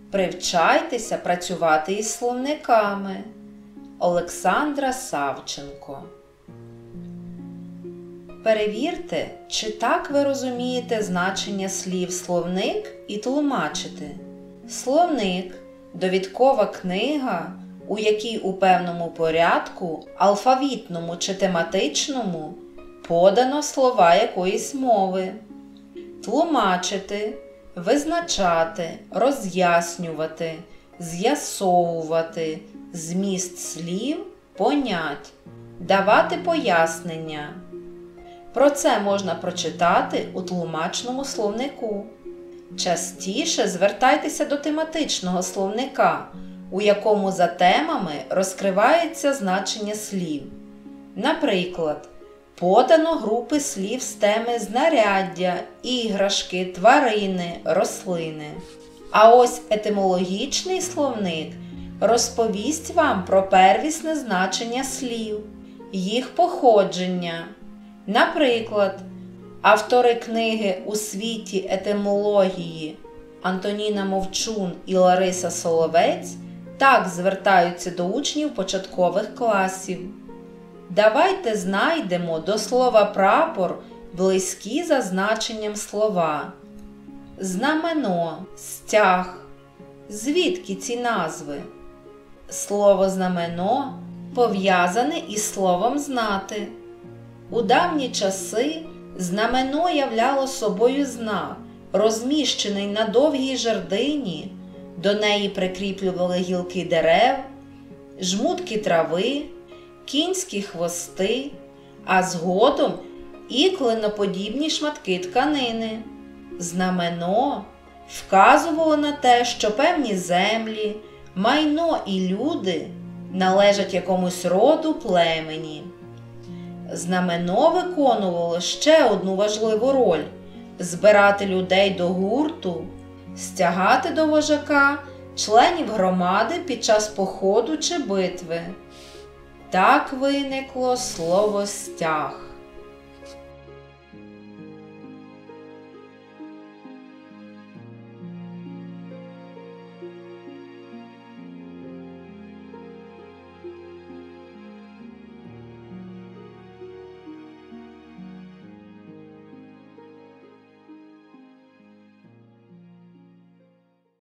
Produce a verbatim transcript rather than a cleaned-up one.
Привчайтеся працювати із словниками. Олександра Савченко. Перевірте, чи так ви розумієте значення слів словник і тлумачите. Словник – довідкова книга, у якій у певному порядку, алфавітному чи тематичному, подано слова якоїсь мови. Тлумачити – визначати, роз'яснювати, з'ясовувати зміст слів, понять, давати пояснення. Про це можна прочитати у тлумачному словнику. Частіше звертайтеся до тематичного словника, у якому за темами розкривається значення слів. Наприклад, подано групи слів з теми знаряддя, іграшки, тварини, рослини. А ось етимологічний словник розповість вам про первісне значення слів, їх походження. Наприклад, автори книги «У світі етимології» Антоніна Мовчун і Лариса Соловець так звертаються до учнів початкових класів. Давайте знайдемо до слова «прапор» близькі за значенням слова. Знамено, стяг. Звідки ці назви? Слово «знамено» пов'язане із словом «знати». У давні часи знамено являло собою знак, розміщений на довгій жердині, до неї прикріплювали гілки дерев, жмутки трави, кінські хвости, а згодом і клиноподібні шматки тканини. Знамено вказувало на те, що певні землі, майно і люди належать якомусь роду племені. Знамено виконувало ще одну важливу роль – збирати людей до гурту, стягати до вожака членів громади під час походу чи битви. Так виникло слово «стяг».